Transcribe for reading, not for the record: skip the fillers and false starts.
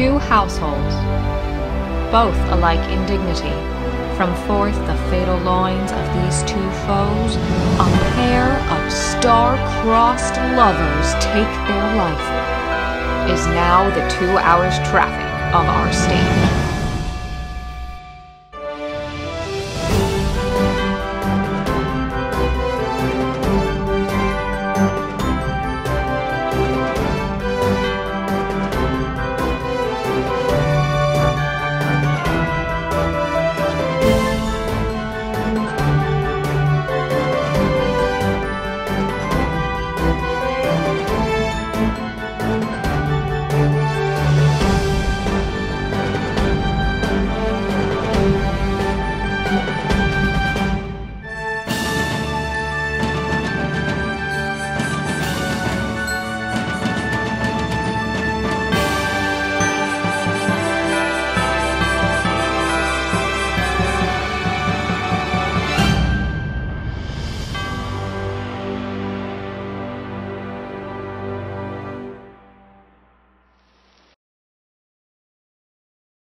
Two households, both alike in dignity, from forth the fatal loins of these two foes, a pair of star-crossed lovers take their life, is now the 2 hours traffic of our stage.